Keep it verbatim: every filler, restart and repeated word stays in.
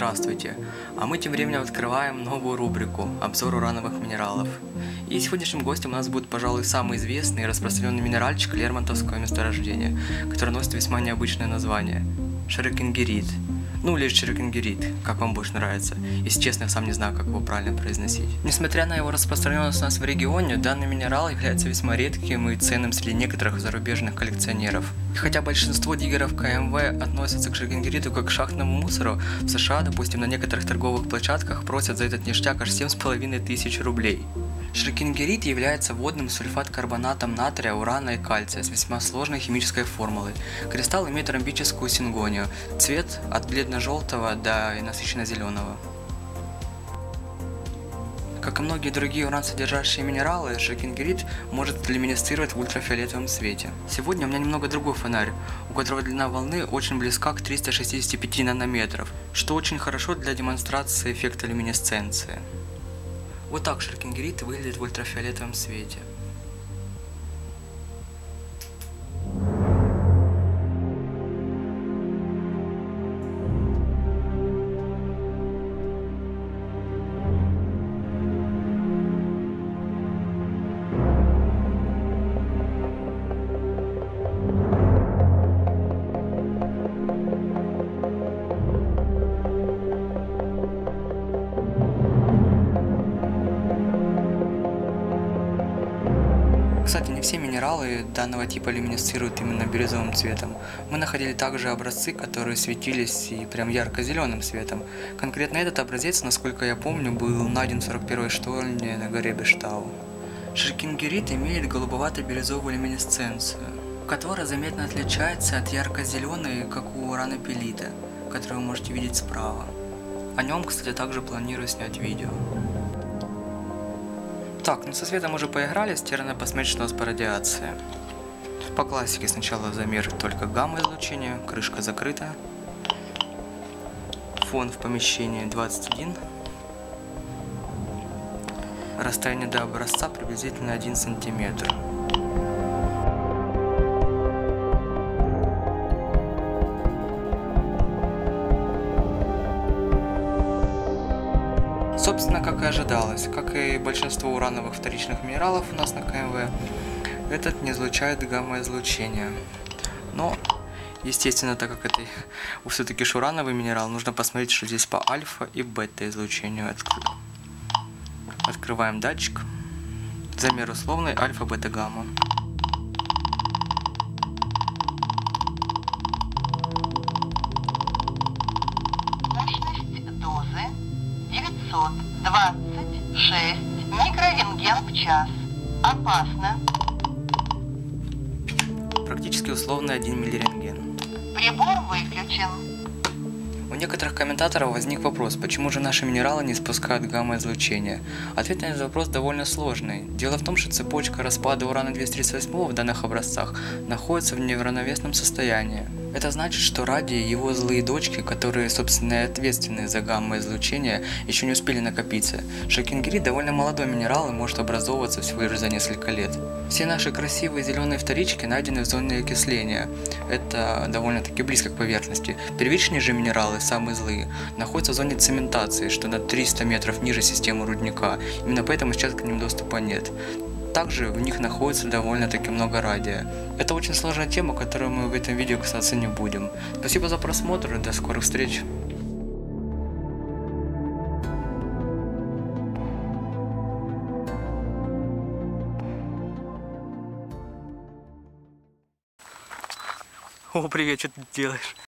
Здравствуйте! А мы тем временем открываем новую рубрику «Обзор урановых минералов». И сегодняшним гостем у нас будет, пожалуй, самый известный и распространенный минеральчик Лермонтовского месторождения, который носит весьма необычное название – широкингерит. Ну или широкингерит, как вам больше нравится. Если честно, я сам не знаю, как его правильно произносить. Несмотря на его распространенность у нас в регионе, данный минерал является весьма редким и ценным среди некоторых зарубежных коллекционеров. И хотя большинство диггеров ка эм вэ относятся к широкингериту как к шахтному мусору, в США, допустим, на некоторых торговых площадках просят за этот ништяк аж семь с половиной тысяч рублей. Широкингерит является водным сульфат-карбонатом натрия, урана и кальция с весьма сложной химической формулой. Кристалл имеет ромбическую сингонию, цвет от бледно-желтого до насыщенно-зеленого. Как и многие другие уран-содержащие минералы, широкингерит может люминесцировать в ультрафиолетовом свете. Сегодня у меня немного другой фонарь, у которого длина волны очень близка к триста шестидесяти пяти нанометров, что очень хорошо для демонстрации эффекта люминесценции. Вот так широкингерит выглядит в ультрафиолетовом свете. Кстати, не все минералы данного типа люминесцируют именно бирюзовым цветом. Мы находили также образцы, которые светились и прям ярко-зеленым цветом. Конкретно этот образец, насколько я помню, был найден в сорок первой штольне на горе Бештау. Широкингерит имеет голубовато-бирюзовую люминесценцию, которая заметно отличается от ярко-зеленой, как у уранопелита, которую вы можете видеть справа. О нем, кстати, также планирую снять видео. Так, ну со светом уже поигрались, теперь надо посмотреть, что у нас по радиации. По классике сначала замер только гамма-излучение, крышка закрыта. Фон в помещении двадцать один. Расстояние до образца приблизительно один сантиметр. Собственно, как и ожидалось, как и большинство урановых вторичных минералов у нас на ка эм вэ, этот не излучает гамма-излучение. Но, естественно, так как это все-таки урановый минерал, нужно посмотреть, что здесь по альфа и бета излучению. Открываем датчик. Замер условный альфа-бета-гамма. девятьсот двадцать шесть микрорентген в час. Опасно. Практически условный один миллирентген. Прибор выключен. У некоторых комментаторов возник вопрос, почему же наши минералы не испускают гамма-излучение. Ответ на этот вопрос довольно сложный. Дело в том, что цепочка распада урана двести тридцать восемь в данных образцах находится в неравновесном состоянии. Это значит, что радий и его злые дочки, которые, собственно, и ответственны за гамма-излучение, еще не успели накопиться. Широкингерит довольно молодой минерал и может образовываться всего лишь за несколько лет. Все наши красивые зеленые вторички найдены в зоне окисления. Это довольно-таки близко к поверхности. Первичные же минералы, самые злые, находятся в зоне цементации, что на триста метров ниже системы рудника. Именно поэтому сейчас к ним доступа нет. Также в них находится довольно-таки много радия. Это очень сложная тема, которую мы в этом видео касаться не будем. Спасибо за просмотр и до скорых встреч! О, привет, что ты делаешь?